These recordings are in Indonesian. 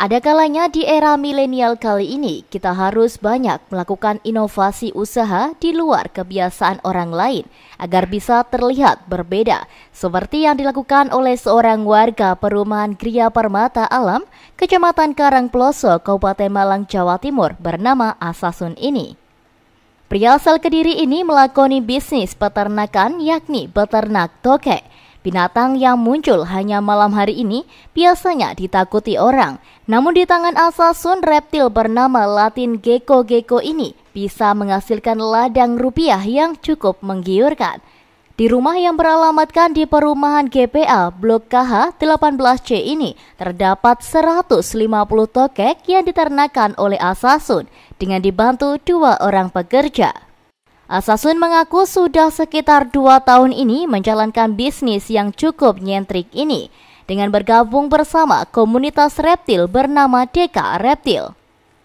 Ada kalanya di era milenial kali ini, kita harus banyak melakukan inovasi usaha di luar kebiasaan orang lain agar bisa terlihat berbeda, seperti yang dilakukan oleh seorang warga perumahan Gria Permata Alam, Kecamatan Karangploso, Kabupaten Malang, Jawa Timur, bernama Asasun ini. Pria asal Kediri ini melakoni bisnis peternakan, yakni beternak tokek. Binatang yang muncul hanya malam hari ini biasanya ditakuti orang. Namun di tangan Asasun, reptil bernama Latin gecko ini bisa menghasilkan ladang rupiah yang cukup menggiurkan. Di rumah yang beralamatkan di perumahan GPA Blok KH 18C ini terdapat 150 tokek yang diternakan oleh Asasun dengan dibantu 2 orang pekerja. Asasun mengaku sudah sekitar 2 tahun ini menjalankan bisnis yang cukup nyentrik ini dengan bergabung bersama komunitas reptil bernama Deka Reptil.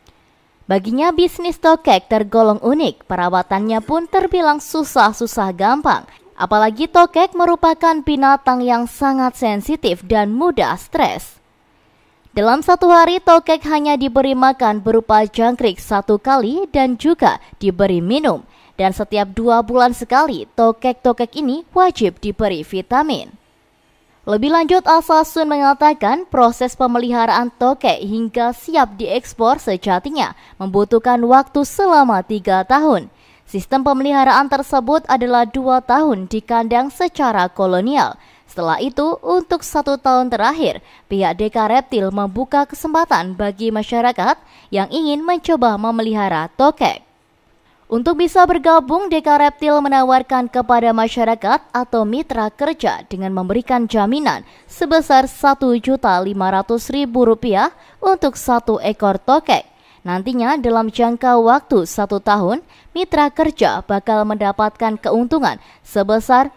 Baginya bisnis tokek tergolong unik, perawatannya pun terbilang susah gampang. Apalagi tokek merupakan binatang yang sangat sensitif dan mudah stres. Dalam satu hari, tokek hanya diberi makan berupa jangkrik 1 kali dan juga diberi minum. Dan setiap 2 bulan sekali, tokek-tokek ini wajib diberi vitamin. Lebih lanjut, Asasun mengatakan proses pemeliharaan tokek hingga siap diekspor sejatinya membutuhkan waktu selama 3 tahun. Sistem pemeliharaan tersebut adalah 2 tahun di kandang secara kolonial. Setelah itu, untuk 1 tahun terakhir, pihak Deka Reptil membuka kesempatan bagi masyarakat yang ingin mencoba memelihara tokek. Untuk bisa bergabung, Deka Reptil menawarkan kepada masyarakat atau mitra kerja dengan memberikan jaminan sebesar Rp1.500.000 untuk 1 ekor tokek. Nantinya dalam jangka waktu 1 tahun, mitra kerja bakal mendapatkan keuntungan sebesar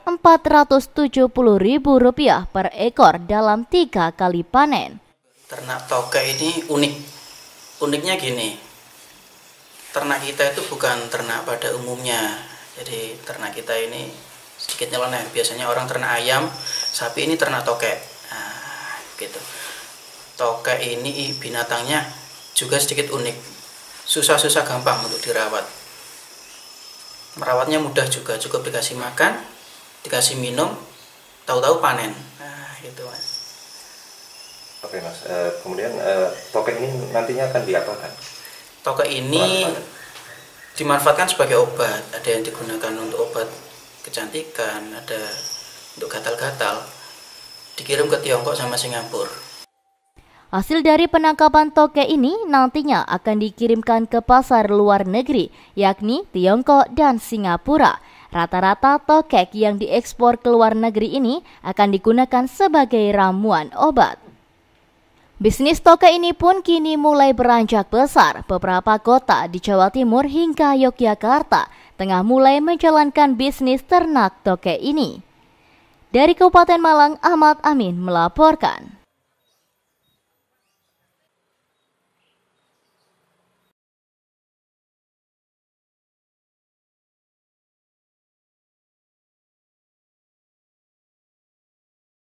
Rp470.000 per ekor dalam 3 kali panen. Ternak tokek ini unik. Uniknya gini. Ternak kita itu bukan ternak pada umumnya. Jadi ternak kita ini sedikit nyeleneh. Biasanya orang ternak ayam, sapi, ini ternak tokek. Nah, gitu. Tokek ini binatangnya juga sedikit unik. Susah gampang untuk dirawat. Merawatnya mudah juga, cukup dikasih makan, dikasih minum, tahu-tahu panen. Nah, gitu Mas. Oke Mas, kemudian tokek ini nantinya akan diapakan? Tokek ini dimanfaatkan sebagai obat. Ada yang digunakan untuk obat kecantikan, ada untuk gatal-gatal. Dikirim ke Tiongkok sama Singapura. Hasil dari penangkapan tokek ini nantinya akan dikirimkan ke pasar luar negeri, yakni Tiongkok dan Singapura. Rata-rata tokek yang diekspor ke luar negeri ini akan digunakan sebagai ramuan obat. Bisnis tokek ini pun kini mulai beranjak besar. Beberapa kota di Jawa Timur hingga Yogyakarta tengah mulai menjalankan bisnis ternak tokek ini. Dari Kabupaten Malang, Ahmad Amin melaporkan.